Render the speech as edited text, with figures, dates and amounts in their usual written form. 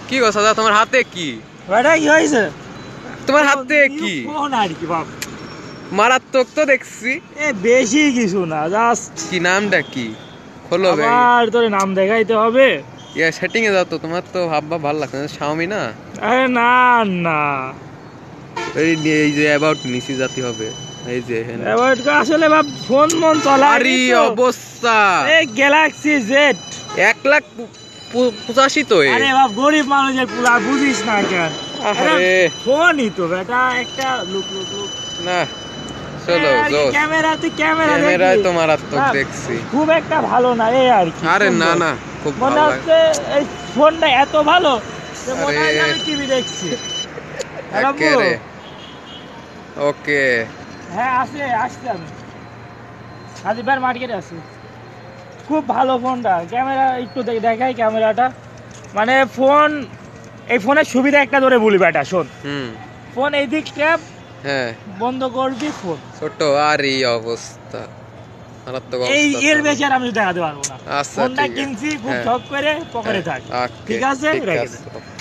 কি গো সাদা, তোমার হাতে কি? বেটা কি হয়েছে? তোমার হাতে কি? ফোন আর কি বাপ, মারাত্মক তো দেখছি। এ বেশি কিছু না, জাস্ট কি নামটা কি? খোলো ব্যাগ। আবার তোর নাম দেখাইতে হবে? ইয়া সেটিং এ যাও তো, তোমার তো ভাববা ভালো লাগছে না। শাওমি না? আরে না না, এই যে অ্যাবাউট নিচি জাতি হবে। এই যে এবার আসলে বাপ ফোন মন চলা আরে অবস্থা, এই গ্যালাক্সি জেড 1,85,000 তো। আরে বাপ গরিব মানুষের পুরা বুঝিস না কেন? আরে ফোনই তো বেটা একটা লুক লুক লুক না, চলো জোস। ক্যামেরা ক্যামেরায় তো মারাত্মক দেখছি, খুব একটা ভালো না এই আর কি। আরে না না, খুব মনে ভালো হচ্ছে এই ফোনটা এত ভালো যে মনে হয় আরে। আমি টিভি দেখছি। একেবারে ওকে। হ্যাঁ আসছে আমি হাজিবার মার্কেটে আছি। খুব ভালো ফোনটা, ক্যামেরা একটু দেখাই ক্যামেরাটা। মানে ফোন, এই ফোনের সুবিধা একটা ধরে বলি বেটা শোন। ফোন এই দিক ট্যাপ, হ্যাঁ বন্ধ করবি ফোন ছোট। আর এই অবস্থা, মারাত্মক এই অবস্থা। এর বেশি আর আমি দেখাতে পারবো না। আচ্ছা ফোনটা ঠিক আছে, কিনছি খুব হ্যাঁ। শখ করে পকেটে থাক। ঠিক আছে, ঠিক রেখে দে। আছে।